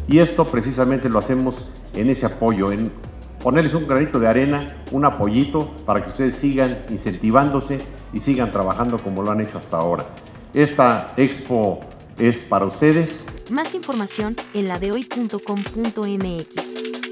Y esto precisamente lo hacemos en ese apoyo, en ponerles un granito de arena, un apoyito para que ustedes sigan incentivándose y sigan trabajando como lo han hecho hasta ahora. Esta expo es para ustedes. Más información en ladehoy.com.mx.